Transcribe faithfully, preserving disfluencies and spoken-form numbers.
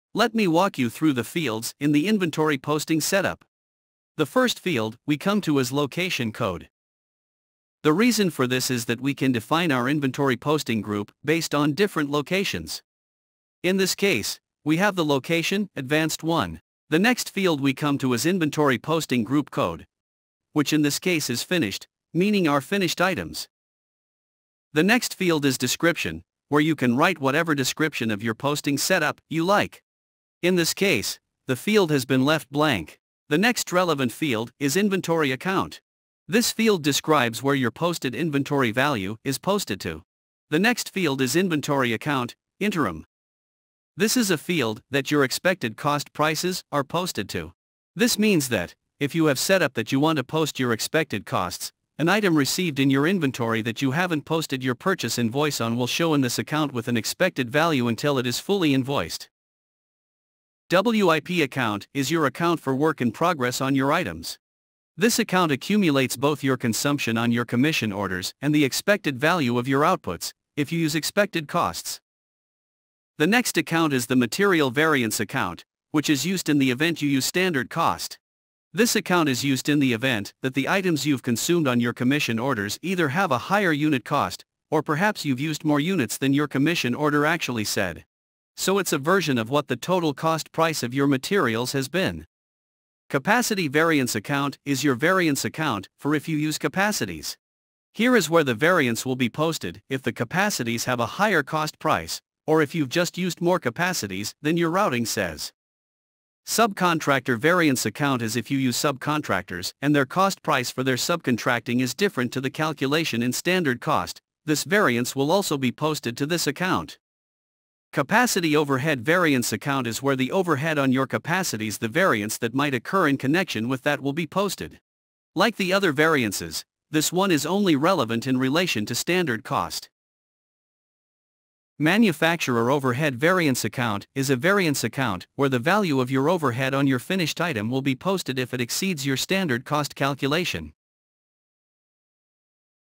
Let me walk you through the fields in the inventory posting setup. The first field we come to is location code. The reason for this is that we can define our inventory posting group based on different locations. In this case, we have the location advanced one. The next field we come to is inventory posting group code, which in this case is finished, meaning our finished items. The next field is description, where you can write whatever description of your posting setup you like. In this case, the field has been left blank. The next relevant field is inventory account. This field describes where your posted inventory value is posted to. The next field is inventory account, interim. This is a field that your expected cost prices are posted to. This means that, if you have set up that you want to post your expected costs, an item received in your inventory that you haven't posted your purchase invoice on will show in this account with an expected value until it is fully invoiced. W I P account is your account for work in progress on your items. This account accumulates both your consumption on your commission orders and the expected value of your outputs, if you use expected costs. The next account is the material variance account, which is used in the event you use standard cost. This account is used in the event that the items you've consumed on your commission orders either have a higher unit cost, or perhaps you've used more units than your commission order actually said. So it's a version of what the total cost price of your materials has been. Capacity variance account is your variance account for if you use capacities. Here is where the variance will be posted if the capacities have a higher cost price, or if you've just used more capacities than your routing says. Subcontractor variance account is if you use subcontractors and their cost price for their subcontracting is different to the calculation in standard cost, this variance will also be posted to this account. Capacity overhead variance account is where the overhead on your capacities, the variance that might occur in connection with that, will be posted. Like the other variances, this one is only relevant in relation to standard cost. Manufacturer overhead variance account is a variance account where the value of your overhead on your finished item will be posted if it exceeds your standard cost calculation.